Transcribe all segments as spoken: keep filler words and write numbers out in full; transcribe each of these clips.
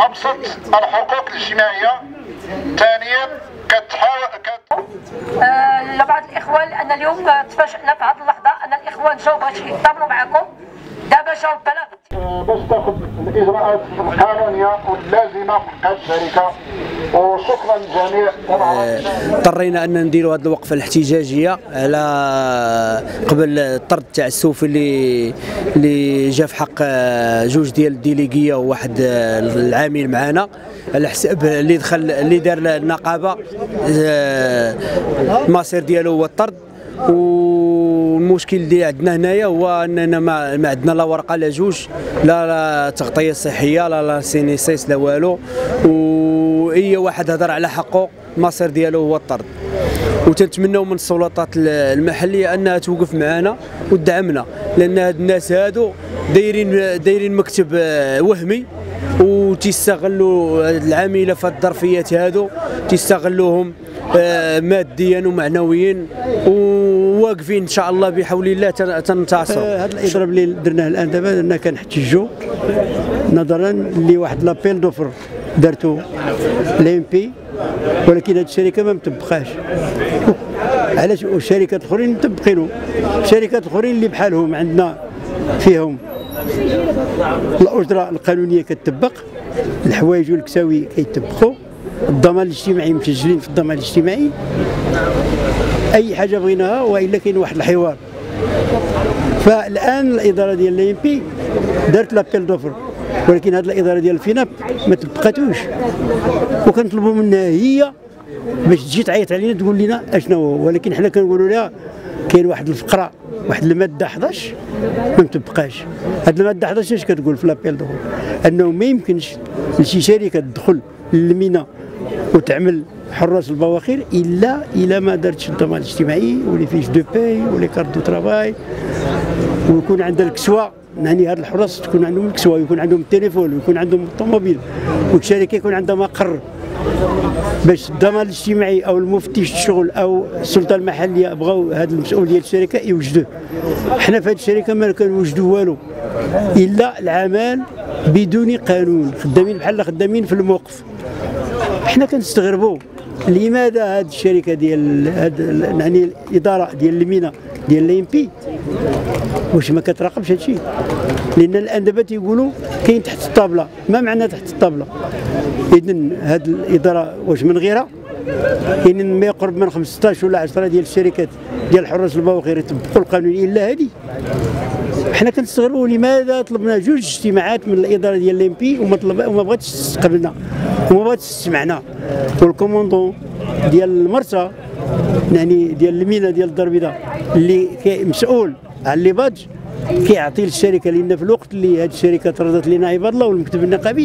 ابسط الحقوق الاجتماعيه. ثانيا كتحاول كت... آه لبعض الاخوان لان اليوم تفاجئنا في هذه اللحظه ان الاخوان جاوا باش يتضامنوا معكم دابا جاوا ببلاغ باش تاخذ الاجراءات القانونيه واللازمه في حق الشركه. وشكرا للجميع. اضطرينا ان نديروا هذه الوقفه الاحتجاجيه على قبل الطرد تاع السوفي اللي اللي جا في حق جوج ديال الديليغيه وواحد العامل معنا على حساب اللي دخل اللي دار النقابه. المصير ديالو هو الطرد. والمشكل اللي عندنا هنايا هو اننا ما, ما عندنا لا ورقه لا جوج، لا لا تغطيه صحيه، لا لا سينيسيس، لا والو. واي واحد هضر على حقه المصير ديالو هو الطرد. وتنتمناو من السلطات المحليه انها توقف معنا وتدعمنا، لان هاد الناس هادو دايرين دايرين مكتب وهمي وتيستغلوا العامله في الظرفيات هادو، تيستغلوهم ماديا ومعنويا، وواقفين ان شاء الله بحول الله تنتصروا. هذا الاضراب اللي درناه الان دابا اننا كنحتجوا نظرا لواحد لابيل دوفر دارتو الام بي، ولكن هذه الشركه ما مطبقاش. علاش؟ والشركات الاخرين مطبقينه. الشركات الاخرين اللي بحالهم عندنا فيهم الاجره القانونيه كتطبق، الحوايج والكساوي كيطبقوا، الضمان الاجتماعي مسجلين في الضمان الاجتماعي، اي حاجه بغيناها، والا كاين واحد الحوار. فالان الاداره ديال الام بي دارت لابيل دوفر، ولكن هذه الاداره ديال الفيناب ما طبقاتوش، وكنطلبوا منها هي باش تجي تعيط علينا تقول لنا اشنو هو. ولكن حنا كنقولوا لها كاين واحد الفقره، واحد الماده احداش ما مطبقاش. هذه الماده احداش اش كتقول في لابيل دوفر؟ انه ما يمكنش لشي شركه تدخل للمينا وتعمل حراس البواخر الا الى ما دارتش الضمان الاجتماعي ولي فيش دو باي ولي كارت دو ترافاي، ويكون عندها الكسوه. يعني هاد الحراس تكون عندهم الكسوه، ويكون عندهم التليفون، ويكون عندهم الطوموبيل، والشركه يكون عندها مقر باش الضمان الاجتماعي او المفتش الشغل او السلطه المحليه بغاو هذا المسؤول ديال الشركه يوجدوه. حنا في هذه الشركه ما كنوجدوا والو الا العمل بدون قانون، خدامين بحال خدامين في الموقف. حنا كنستغربوا لماذا هذه الشركه ديال هاد يعني الاداره ديال المينا ديال الام بي واش ما كتراقبش هذا الشيء؟ لان الان دابا تيقولوا كاين تحت الطابله. ما معنى تحت الطابله؟ اذن هذه الاداره واش من غيرها؟ كاين ما يقرب من خمسطاش ولا عشرة ديال الشركات ديال حراس البواخر يطبقوا القانون الا هذه. حنا كنستغربوا لماذا طلبنا جوج اجتماعات من الاداره ديال الام بي وما طلب وما بغاتش تستقبلنا وما بغاتش تسمعنا. والكوموندون ديال المرسى يعني ديال المينا ديال الدار البيضاء اللي مسؤول على الليباج كيعطي للشركه، لان في الوقت اللي هذه الشركه ترضت لنا عباد الله والمكتب النقابي،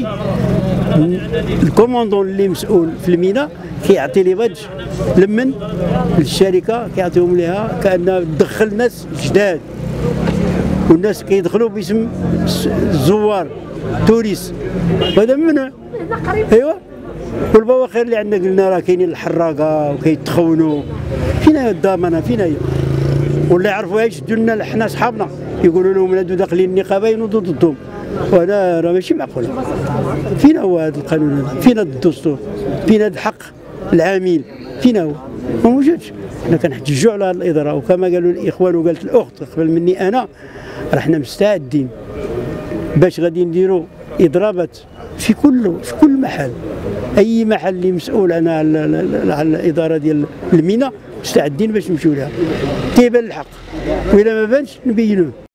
الكوموندون اللي مسؤول في المينا كيعطي ليباج لمن للشركه، كيعطيهم لها كانها تدخل ناس جداد، والناس كيدخلوا باسم الزوار توريس، وهذا ممنوع. ايوا والبواخر اللي عندنا قلنا راه كاينين الحراقه وكيتخونوا. فينا هي الضمانه؟ فينا هي؟ ولا يعرفوها يشدوا لنا حنا صحابنا يقولوا لهم هادو داخلين النقابه ينوضوا ضدهم، وهذا راه ماشي معقول. فينا هو هذا القانون هذا؟ فينا الدستور؟ فينا هذا حق العامل؟ فينا هو؟ ما موجودش. حنا كنحتجوا على هذه الاداره، وكما قالوا الاخوان وقالت الاخت قبل مني انا، راه حنا مستعدين باش غادي نديروا اضرابات في كل في كل محل. اي محل اللي مسؤول عن على الاداره ديال المينا مستعدين باش نمشيو لها. كيبان الحق، واذا ما بانش نبينوه.